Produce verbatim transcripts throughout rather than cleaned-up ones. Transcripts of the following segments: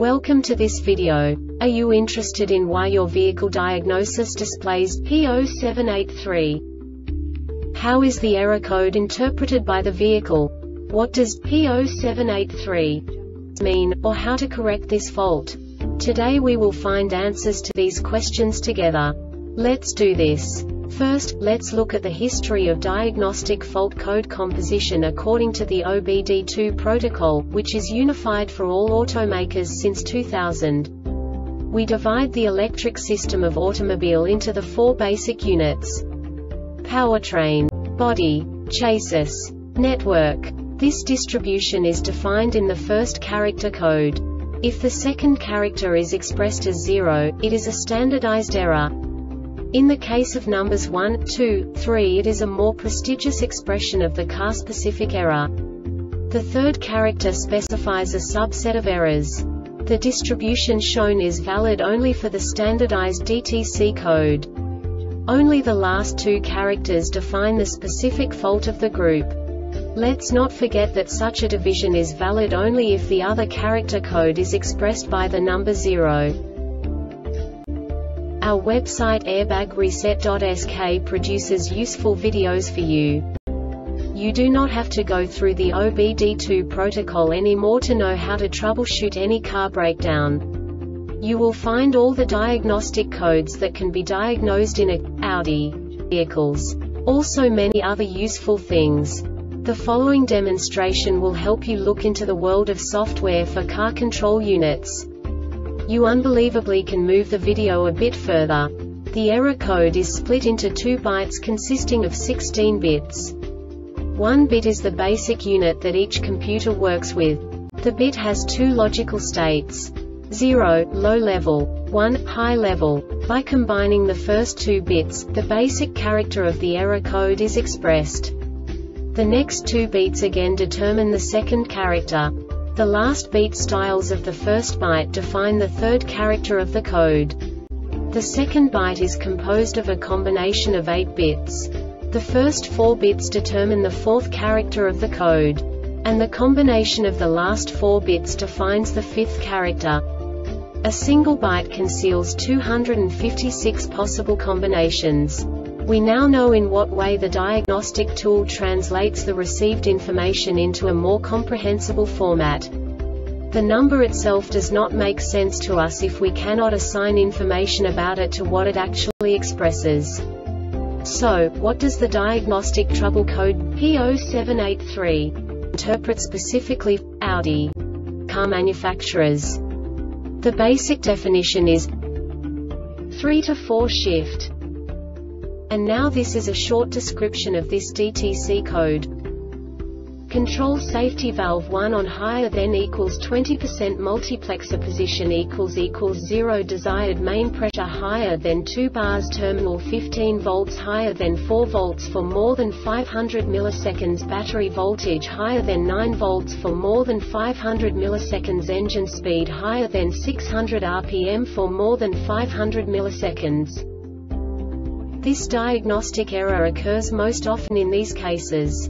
Welcome to this video. Are you interested in why your vehicle diagnosis displays P zero seven eight three? How is the error code interpreted by the vehicle? What does P zero seven eight three mean, or how to correct this fault? Today we will find answers to these questions together. Let's do this. First, let's look at the history of diagnostic fault code composition according to the O B D two protocol, which is unified for all automakers since two thousand. We divide the electric system of automobile into the four basic units: powertrain, body, chassis, network. This distribution is defined in the first character code. If the second character is expressed as zero, it is a standardized error. In the case of numbers one, two, three, it is a more prestigious expression of the car-specific error. The third character specifies a subset of errors. The distribution shown is valid only for the standardized D T C code. Only the last two characters define the specific fault of the group. Let's not forget that such a division is valid only if the other character code is expressed by the number zero. Our website airbag reset dot S K produces useful videos for you. You do not have to go through the O B D two protocol anymore to know how to troubleshoot any car breakdown. You will find all the diagnostic codes that can be diagnosed in a Audi vehicles. Also many other useful things. The following demonstration will help you look into the world of software for car control units. You unbelievably can move the video a bit further. The error code is split into two bytes consisting of sixteen bits. One bit is the basic unit that each computer works with. The bit has two logical states: zero, low level, one, high level. By combining the first two bits, the basic character of the error code is expressed. The next two bits again determine the second character. The last beat styles of the first byte define the third character of the code. The second byte is composed of a combination of eight bits. The first four bits determine the fourth character of the code. And the combination of the last four bits defines the fifth character. A single byte conceals two hundred fifty-six possible combinations. We now know in what way the diagnostic tool translates the received information into a more comprehensible format. The number itself does not make sense to us if we cannot assign information about it to what it actually expresses. So, what does the diagnostic trouble code P zero seven eight three interpret specifically for Audi car manufacturers? The basic definition is three to four shift. And now this is a short description of this D T C code. Control safety valve one on higher than equals twenty percent multiplexer position equals equals zero desired main pressure higher than two bars terminal fifteen volts higher than four volts for more than five hundred milliseconds battery voltage higher than nine volts for more than five hundred milliseconds engine speed higher than six hundred R P M for more than five hundred milliseconds. This diagnostic error occurs most often in these cases.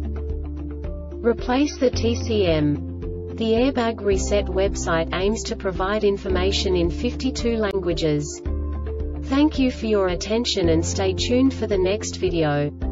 Replace the T C M. The Airbag Reset website aims to provide information in fifty-two languages. Thank you for your attention and stay tuned for the next video.